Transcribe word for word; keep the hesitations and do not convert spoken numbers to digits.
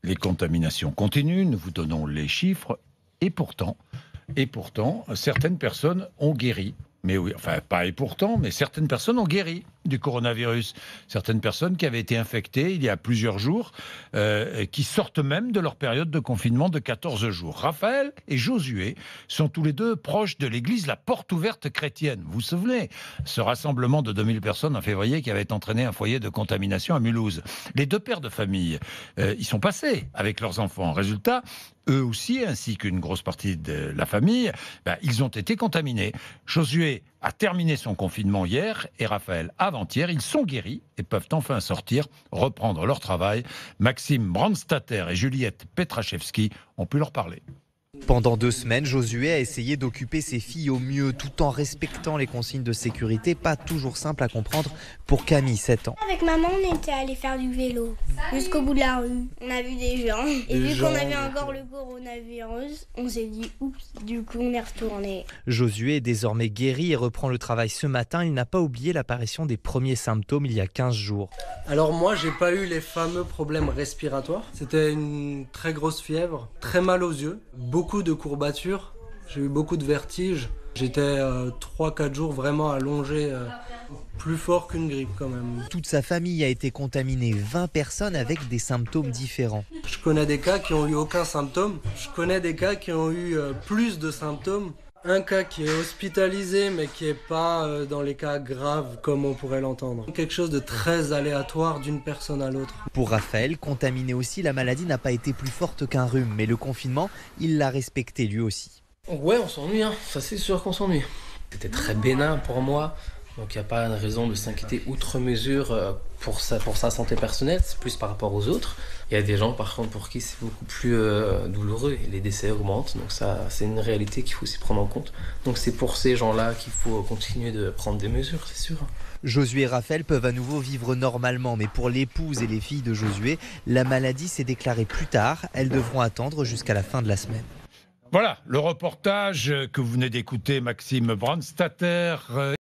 Les contaminations continuent, nous vous donnons les chiffres, et pourtant, et pourtant, certaines personnes ont guéri. Mais oui, enfin pas et pourtant, mais certaines personnes ont guéri du coronavirus. Certaines personnes qui avaient été infectées il y a plusieurs jours, euh, qui sortent même de leur période de confinement de quatorze jours. Raphaël et Josué sont tous les deux proches de l'église La Porte Ouverte Chrétienne. Vous vous souvenez, ce rassemblement de deux mille personnes en février qui avait entraîné un foyer de contamination à Mulhouse. Les deux pères de famille, euh, ils sont passés avec leurs enfants. Résultat, eux aussi, ainsi qu'une grosse partie de la famille, ben, ils ont été contaminés. Josué a terminé son confinement hier et Raphaël avant-hier. Ils sont guéris et peuvent enfin sortir, reprendre leur travail. Maxime Brandstatter et Juliette Petraszewski ont pu leur parler. Pendant deux semaines, Josué a essayé d'occuper ses filles au mieux tout en respectant les consignes de sécurité. Pas toujours simple à comprendre pour Camille, sept ans. Avec maman, on était allé faire du vélo jusqu'au bout de la rue. On a vu des gens. Et vu qu'on avait encore le coronavirus, on s'est dit oups, du coup on est retourné. Josué est désormais guéri et reprend le travail ce matin. Il n'a pas oublié l'apparition des premiers symptômes il y a quinze jours. Alors moi, j'ai pas eu les fameux problèmes respiratoires. C'était une très grosse fièvre, très mal aux yeux, beaucoup de courbatures, j'ai eu beaucoup de vertiges. J'étais euh, trois quatre jours vraiment allongé, euh, plus fort qu'une grippe quand même. Toute sa famille a été contaminée, vingt personnes avec des symptômes différents. Je connais des cas qui n'ont eu aucun symptôme, je connais des cas qui ont eu euh, plus de symptômes. Un cas qui est hospitalisé mais qui n'est pas euh, dans les cas graves comme on pourrait l'entendre. Quelque chose de très aléatoire d'une personne à l'autre. Pour Raphaël, contaminé aussi, la maladie n'a pas été plus forte qu'un rhume. Mais le confinement, il l'a respecté lui aussi. Ouais, on s'ennuie, hein. Ça c'est sûr qu'on s'ennuie. C'était très bénin pour moi. Donc il n'y a pas de raison de s'inquiéter outre mesure pour sa, pour sa santé personnelle, c'est plus par rapport aux autres. Il y a des gens par contre pour qui c'est beaucoup plus euh, douloureux et les décès augmentent, donc ça c'est une réalité qu'il faut aussi prendre en compte. Donc c'est pour ces gens-là qu'il faut continuer de prendre des mesures, c'est sûr. Josué et Raphaël peuvent à nouveau vivre normalement, mais pour l'épouse et les filles de Josué, la maladie s'est déclarée plus tard. Elles devront attendre jusqu'à la fin de la semaine. Voilà, le reportage que vous venez d'écouter, Maxime Brandstatter.